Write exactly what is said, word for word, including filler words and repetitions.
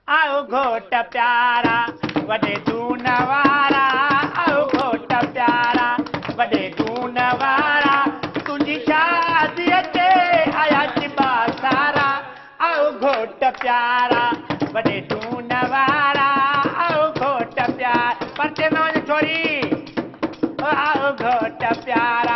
आओ घोट प्यारा वॾे दून वारा आओ घोट प्यारा वॾे दून वारा तुंहिंजी शादीअ ते आया चिबा सारा आओ घोट प्यारा वॾे दून वारा आओ घोट प्यारा परते न वञ छोरी आओ घोट प्यारा